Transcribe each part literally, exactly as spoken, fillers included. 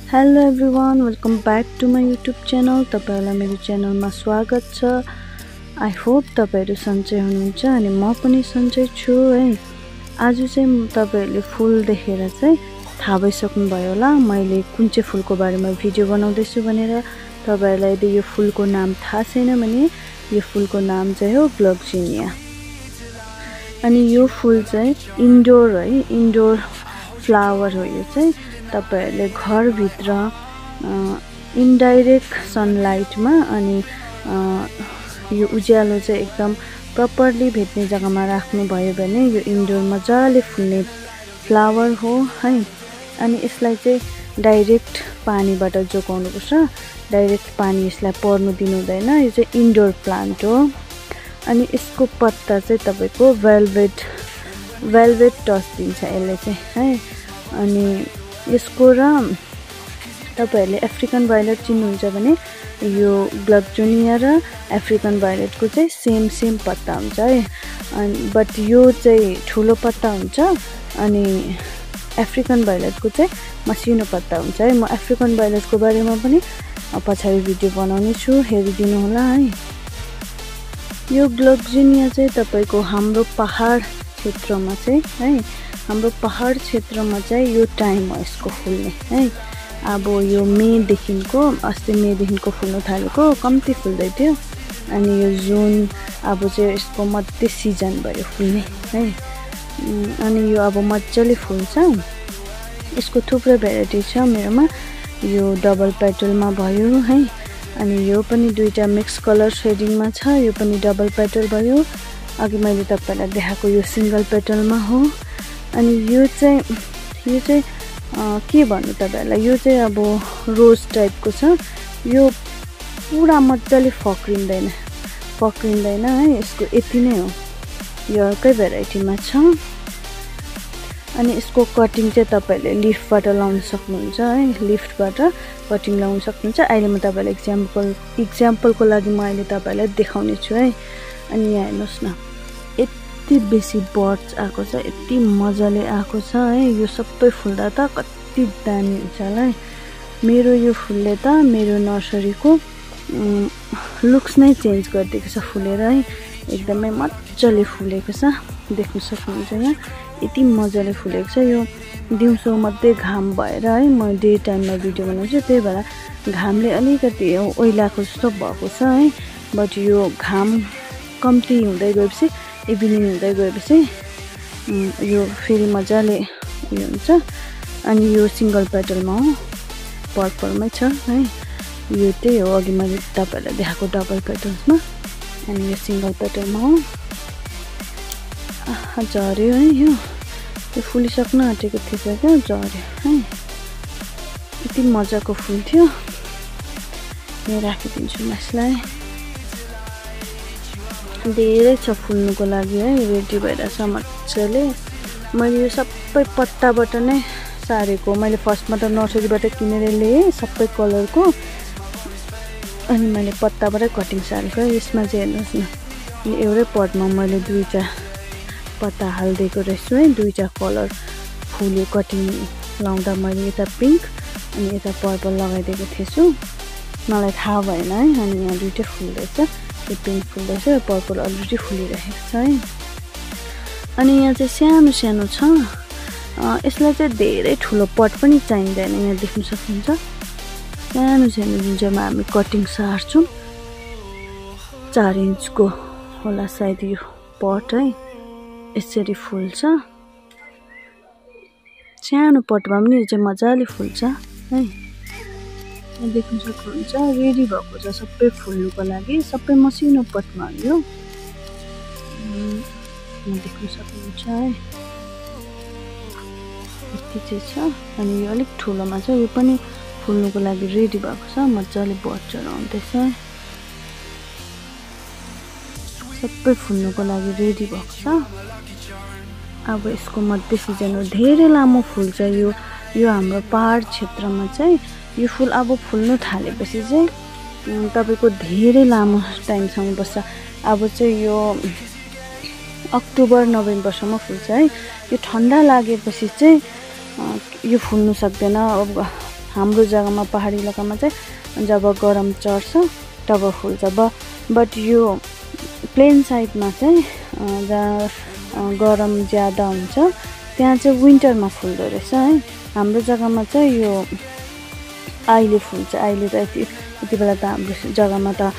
Hello everyone, welcome back to my YouTube channel. तपाईहरुलाई मेरो च्यानलमा स्वागत छ। आई होप तपाईहरु सन्चै हुनुहुन्छ अनि म पनि सन्चै छु है। आज चाहिँ तपाईहरुले फुल देखेर चाहिँ थाहा भइसक्नु भयो होला मैले कुन चाहिँ फुलको बारेमा भिडियो बनाउँदैछु भनेर। तपाईहरुलाई यदि यो फुलको नाम थाहा छैन भने यो फुलको नाम चाहिँ हो ग्लग्जिनिया। अनि यो फुल चाहिँ इन्डोर है, इन्डोर फ्लावर हो। यो चाहिँ तपाईहरुले घर भित्र इन्डाइरेक्ट सनलाइटमा अनि यो उज्यालो चाहिँ एकदम प्रपरली भेट्ने जग्गामा राख्नु भयो भने यो इन्डोर मजाले फुल्ने फ्लावर हो है। अनि यसलाई चाहिँ डाइरेक्ट पानीबाट जोगाउनु पर्छ, डाइरेक्ट पानी यसलाई पर्नु दिनु हुँदैन। यो चाहिँ इन्डोर प्लान्ट हो। अनि यसको पत्ता चाहिँ तपाईको वेलवेट वेलवेट टच दिन्छ यसले चाहिँ है। अनि यसको र तपाईहरुले अफ्रिकन भायोलेट चिन्नुहुन्छ भने यो ग्लग्जिनिया र अफ्रिकन भायोलेटको चाहिँ सेम सेम पत्ता हुन्छ है। अनि बट यो चाहिँ ठुलो पत्ता हुन्छ अनि अफ्रिकन भायोलेटको चाहिँ मसिनो पत्ता हुन्छ है। म अफ्रिकन भायोलेटको बारेमा पनि पछाडि भिडियो बनाउने छु, हेरिदिनु होला है। यो ग्लग्जिनिया चाहिँ तपाईको हाम्रो पहाड क्षेत्रमा चाहिँ है, हाम्रो पहाड क्षेत्रमा चाहिँ यो टाइम हो यसको फुल्ने है। अब यो मेदेखिको अस्ति मेदेखिको फुल्न थालेको, कम्ती फुल्दै थियो। अनि यो जुन अब चाहिँ यसको मध्य सिजन भयो फुल्ने है। अनि यो अब मजाले फुल्छ। यसको थुप्रै भेराइटी छ मेरोमा। यो डबल पेटलमा भयो है। अनि यो पनि दुईटा मिक्स कलर शेडिङमा छ। यो पनि डबल पेटल भयो। अघि मैले तपाईहरुलाई देखाएको यो सिंगल पेटलमा हो। अनि यो चाहिँ यो चाहिँ के भन्नु तपाईहरुलाई, यो चाहिँ अब रोज टाइपको छ। यो पुरा मजाले फक्रिँदैन फक्रिँदैन है। यसको यति नै हो। यो अर्कै भेराइटीमा छ। अनि यसको कटिङ चाहिँ तपाईहरुले लिफबाट लाउन सक्नुहुन्छ है। लिफ्टबाट कटिङ लाउन सक्नुहुन्छ। अहिले म तपाईहरुलाई एक्जाम्पल एक्जाम्पलको लागि म अहिले तपाईहरुलाई देखाउने छु है। अनि यहाँ हेर्नुस् न, यति बेसी बर्ड्स आएको छ, यति मजाले आएको छ है। यो सबै फुल्दा त कति दामी हुन्छ होला है। मेरो यो फुलले त मेरो नर्सरीको लुक्स नै चेन्ज गरिदिएको छ फुलेर है। एकदमै मजाले फुलेको छ, देख्न सक्नुहुन्छ यहाँ यति मजाले फुलेको छ। यो दिउँसो मात्रै घाम भएर है, म डे टाइममा भिडियो बनाउँछु, त्यही भएर घामले अलिकति ओइलाको जस्तो भएको छ है। बट यो घाम कम्ती हुँदै गएपछि, इभिनिङ हुँदै गएपछि यो फेरि मजाले उयो हुन्छ। अनि यो सिंगल पेटलमा हो, पर्पलमै छ है। यो त्यही हो अघि मैले तपाईहरुलाई देखाएको डबल पेटल्समा। अनि यो सिंगल पेटलमा हो। झर्यो है। यो यो फुलिसक्न आँटेको थिएछ क्या, झर्यो है। यति मजाको फुल थियो। यहाँ राखिदिन्छु म यसलाई। धेरै छ फुल्नुको लागि है, रेडी भइरहेछ मजाले। मैले यो सबै पत्ताबाट नै सारेको। मैले फर्स्टमा त नर्सरीबाट किनेर ल्याएँ सबै कलरको। अनि मैले पत्ताबाटै कटिङ सारेको। यसमा चाहिँ हेर्नुहोस् न, एउटै पटमा मैले दुईटा पत्ता हालिदिएको रहेछु है। दुईटा कलर फुल्यो कटिङ लाउँदा मैले यता पिङ्क अनि यता पर्पल लगाइदिएको थिएछु। मलाई थाहा भएन है। अनि यहाँ दुईटै फुल्दैछ, यो पिङ्क फुल्दैछ, यो पर्पल अलरेडी फुलिरहेको छ है। अनि यहाँ चाहिँ सानो सानो छ। यसलाई चाहिँ धेरै ठुलो पट पनि चाहिँदैन। यहाँ देख्न सक्नुहुन्छ सानो सानो जुन चाहिँ हामी कटिङ सार्छौँ, चार इन्चको होला सायद यो पट है। यसरी फुल्छ सानो पटमा पनि। यो चाहिँ मजाले फुल्छ है। देख्न सक्नुहुन्छ रेडी भएको छ सबै फुल्नुको लागि। सबै मसिनो पटमा यो देख्न सक्नुहुन्छ है। यति चाहिँ छ। अनि यो अलिक ठुलोमा छ। यो पनि फुल्नुको लागि रेडी भएको छ। मजाले बर्डहरू आउँदैछ। सबै फुल्नुको लागि रेडी भएको छ। अब यसको मध्य सिजन हो। धेरै लामो फुल्छ यो। यो हाम्रो पहाड क्षेत्रमा चाहिँ यो फुल अब फुल्नु थालेपछि चाहिँ तपाईको धेरै लामो टाइमसम्म बस्छ। अब चाहिँ यो अक्टोबर नोभेम्बरसम्म फुल्छ है। यो ठन्डा लागेपछि चाहिँ यो फुल्नु सक्दैन। अब हाम्रो जग्गामा पहाडी इलाकामा चाहिँ जब गरम चढ्छ तब फुल्छ। ब बट यो प्लेन साइडमा चाहिँ जहाँ गरम ज्यादा हुन्छ त्यहाँ चाहिँ विन्टरमा फुल्दो रहेछ है। हाम्रो जग्गामा चाहिँ यो अहिले फुल्छ। अहिले त यति यति बेला त हाम्रो जग्गामा त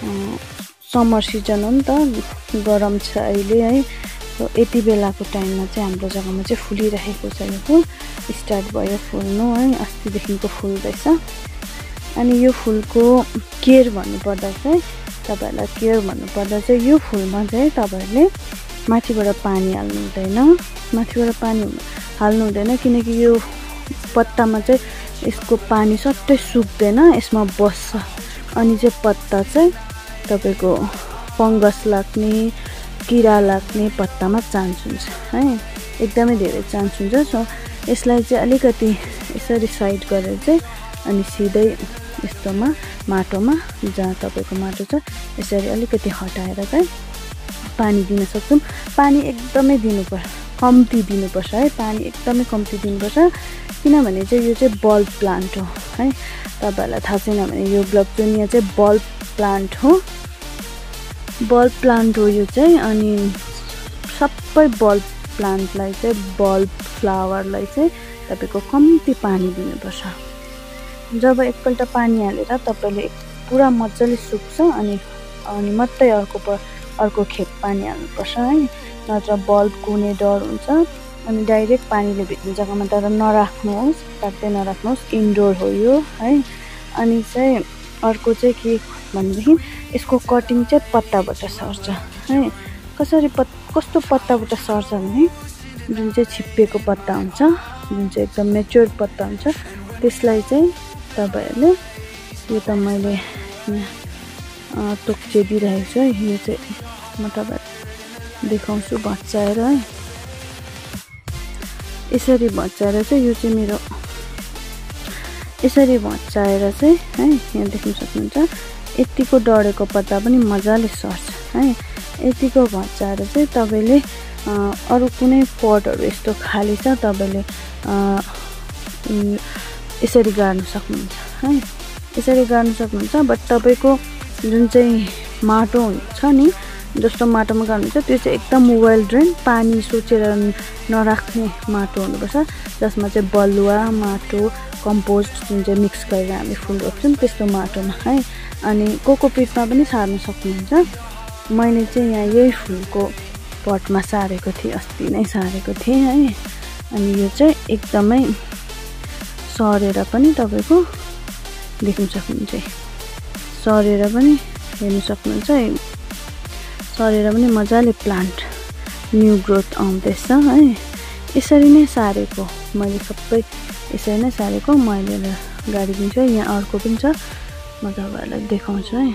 समर सिजन हो नि त, गरम छ अहिले है। यति बेलाको टाइममा चाहिँ हाम्रो जग्गामा चाहिँ फुलिरहेको छ। यो फुल स्टार्ट भयो फुल्नु है, अस्तिदेखिको फुल्दैछ। अनि यो फुलको केयर भन्नुपर्दा चाहिँ तपाईँहरूलाई केयर भन्नुपर्दा चाहिँ यो फुलमा चाहिँ तपाईँहरूले माथिबाट पानी हाल्नु हुँदैन, माथिबाट पानी हाल्नु हुँदैन किनकि यो पत्तामा चाहिँ यसको पानी सट्टै सुक्दैन, यसमा बस्छ। अनि चाहिँ पत्ता चाहिँ तपाईँको फङ्गस लाग्ने, किरा लाग्ने पत्तामा चान्स हुन्छ है, एकदमै धेरै चान्स हुन्छ। सो यसलाई चाहिँ अलिकति यसरी साइड गरेर चाहिँ अनि सिधै यस्तोमा माटोमा जहाँ तपाईँको माटो छ यसरी अलिकति हटाएर चाहिँ पानी दिन सक्छौँ। पानी एकदमै दिनुपर्छ, कम्ती दिनुपर्छ है, पानी एकदमै कम्ती दिनुपर्छ किनभने चाहिँ यो चाहिँ बल्ब प्लान्ट हो है। तपाईँहरूलाई थाहा छैन भने यो ग्लोक्सोनिया चाहिँ बल्ब प्लान्ट हो, बल्ब प्लान्ट हो यो चाहिँ। अनि सबै बल्ब प्लान्टलाई चाहिँ बल्ब फ्लावरलाई चाहिँ तपाईँको कम्ती पानी दिनुपर्छ। जब एकपल्ट पानी हालेर तपाईँले पुरा मजाले सुक्छ अनि अनि मात्रै अर्को प अर्को खेप पानी हाल्नुपर्छ है, नत्र बल्ब कुने डर हुन्छ। अनि डाइरेक्ट पानीले भेट्ने जग्गामा तर नराख्नुहोस्, काट्दै नराख्नुहोस्, इन्डोर हो यो है। अनि चाहिँ अर्को चाहिँ के भनेदेखि यसको कटिङ चाहिँ पत्ताबाट सर्छ है। कसरी पत् कस्तो पत्ताबाट सर्छ भने जुन चाहिँ छिप्पिएको पत्ता हुन्छ, जुन चाहिँ एकदम मेच्योर पत्ता हुन्छ त्यसलाई चाहिँ तपाईँहरूले यो त मैले तोक्चे दिइरहेको छु है, यो चाहिँ म तपाईँलाई देखाउँछु भच्चाएर है। यसरी भच्चाएर चाहिँ यो चाहिँ मेरो यसरी भच्चाएर चाहिँ है, यहाँ देख्न सक्नुहुन्छ यतिको डढेको पत्ता पनि मजाले सर्छ है। यतिको भच्चाएर चाहिँ तपाईँले अरू कुनै पटहरू यस्तो खाली छ तपाईँले यसरी गाड्नु सक्नुहुन्छ है, यसरी गाड्नु सक्नुहुन्छ। बट तपाईँको जुन चाहिँ माटो हुन्छ नि, जस्तो माटोमा गाड्नुहुन्छ त्यो चाहिँ एकदम वेल ड्रेन, पानी सोचेर नराख्ने माटो हुनुपर्छ जसमा चाहिँ बलुवा माटो कम्पोस्ट जुन चाहिँ मिक्स गरेर हामी फुल रोप्छौँ त्यस्तो माटोमा है। अनि कोकोपिटमा पनि सार्न सक्नुहुन्छ। मैले चाहिँ यहाँ यही फुलको पटमा सारेको थिएँ, अस्ति नै सारेको थिएँ है। अनि यो चाहिँ एकदमै सरेर पनि तपाईँको देख्न सक्नुहुन्छ, सरेर पनि हेर्न सक्नुहुन्छ, सरेर पनि मजाले प्लान्ट न्यू ग्रोथ आउँदैछ है। यसरी नै सारेको मैले सबै यसरी नै सारेको मैले गाडिदिन्छु। यहाँ अर्को पनि छ, म तपाईँहरूलाई देखाउँछु है,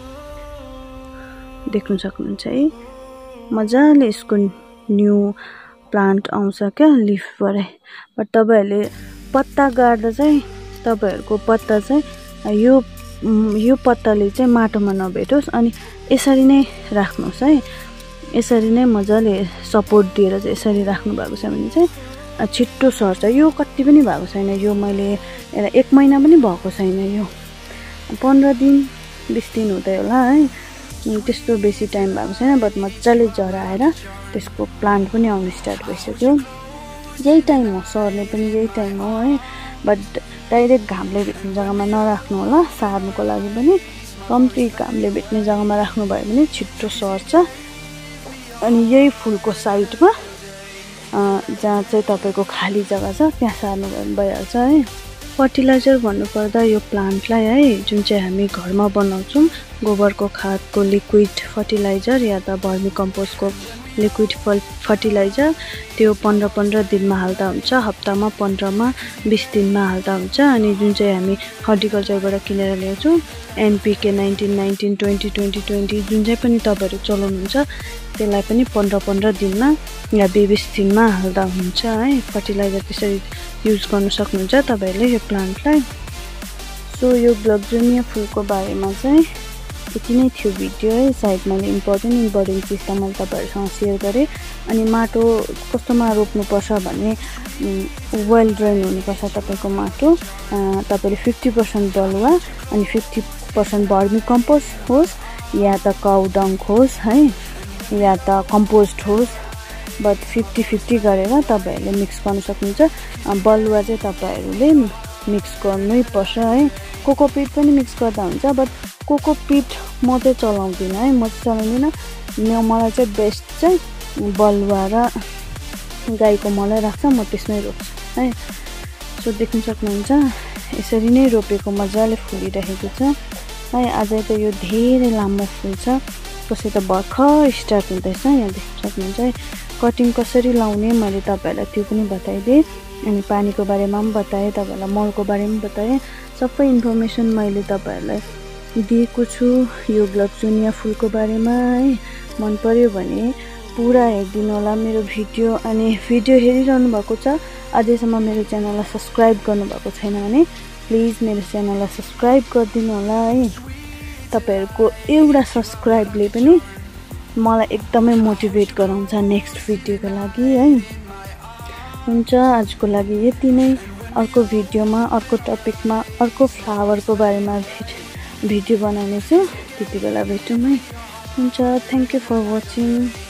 देख्न सक्नुहुन्छ है, मजाले यसको न्यू प्लान्ट आउँछ क्या लिफबाट। बट तपाईँहरूले पत्ता गाड्दा चाहिँ तपाईँहरूको पत्ता चाहिँ यो यो पत्ताले चाहिँ माटोमा नभेटोस् अनि यसरी नै राख्नुहोस् है। यसरी नै मजाले सपोर्ट दिएर चाहिँ यसरी राख्नु भएको छ भने चाहिँ छिट्टो सर्छ। यो कति पनि भएको छैन, यो मैले एक महिना पनि भएको छैन, यो पन्ध्र दिन बिस दिन हुँदै होला है, त्यस्तो बेसी टाइम भएको छैन। बट मजाले जरा आएर त्यसको प्लान्ट पनि आउनु स्टार्ट भइसक्यो। यही टाइम हो सर्ने पनि, यही टाइम हो है। बट डाइरेक्ट घामले भेट्ने जग्गामा नराख्नु होला, सार्नुको लागि पनि कम्ती घामले भेट्ने जग्गामा राख्नुभयो भने छिट्टो सर्छ। अनि यही फुलको साइडमा जहाँ चाहिँ तपाईँको खाली जग्गा छ त्यहाँ सार्नु भइहाल्छ है। फर्टिलाइजर भन्नुपर्दा यो प्लान्टलाई है जुन चाहिँ हामी घरमा बनाउँछौँ गोबरको खादको लिक्विड फर्टिलाइजर या त भर्मी कम्पोस्टको लिक्विड फर्टिलाइजर त्यो पन्ध्र पन्ध्र दिनमा हाल्दा हुन्छ, हप्तामा पन्ध्रमा बिस दिनमा हाल्दा हुन्छ। अनि जुन चाहिँ हामी हर्टिकल्चरबाट किनेर ल्याउँछौँ NPK nineteen nineteen twenty twenty twenty जुन चाहिँ पनि तपाईँहरू चलाउनुहुन्छ त्यसलाई पनि पन्ध्र पन्ध्र दिनमा या बिस दिनमा हाल्दा हुन्छ है। फर्टिलाइजर त्यसरी युज गर्नु सक्नुहुन्छ तपाईँहरूले यो प्लान्टलाई। सो यो ग्लोक्सोनिया फुलको बारेमा चाहिँ यति नै थियो भिडियो है। सायद मैले इम्पोर्टेन्ट इम्पोर्टेन्ट चिज त मैले तपाईँहरूसँग सेयर गरेँ। अनि माटो कस्तोमा रोप्नुपर्छ भने वेल ड्रेन हुनुपर्छ तपाईँको माटो। तपाईँले फिफ्टी पर्सेन्ट बलुवा अनि फिफ्टी पर्सेन्ट भर्मी कम्पोस्ट होस् या त काउ डङ होस् है, या त कम्पोस्ट होस्, बट फिफ्टी फिफ्टी गरेर तपाईँहरूले मिक्स गर्नु सक्नुहुन्छ। बलुवा चाहिँ तपाईँहरूले मिक्स गर्नै पर्छ है। कोकोपिट पनि मिक्स गर्दा हुन्छ, बट कोकोपिट म चाहिँ चलाउँदिनँ है, म चाहिँ चलाउँदिनँ। म मलाई चाहिँ बेस्ट चाहिँ बलुवा र गाईको मलै राख्छ, म त्यसमै रोप्छु है। सो देख्न सक्नुहुन्छ यसरी नै रोपेको मजाले फुलिरहेको छ है। अझै त यो धेरै लामो फुल छ, कसै त भर्खर स्टार्ट हुँदैछ। यहाँ देख्न सक्नुहुन्छ है। कटिङ कसरी लाउने मैले तपाईँहरूलाई त्यो पनि बताइदिएँ। अनि पानीको बारेमा पनि बताएँ, तपाईँहरूलाई मलको बारेमा पनि बताएँ। सबै इन्फर्मेसन मैले तपाईँहरूलाई दिएको छु यो ग्लब्सुनिया फुलको बारेमा है। मन पर्यो भने पुरा हेरिदिनु होला मेरो भिडियो। अनि भिडियो हेरिरहनु भएको छ, अझैसम्म मेरो च्यानललाई सब्सक्राइब गर्नुभएको छैन भने प्लिज मेरो च्यानललाई सब्सक्राइब गरिदिनु होला है। तपाईँहरूको एउटा सब्सक्राइबले पनि मलाई एकदमै मोटिभेट गराउँछ नेक्स्ट भिडियोको लागि है। हुन्छ, आजको लागि यति नै। अर्को भिडियोमा अर्को टपिकमा अर्को फ्लावरको बारेमा भिडियो बनाउनेछु, त्यति बेला भेटौँ है। हुन्छ, थ्याङ्क यू फर वाचिङ।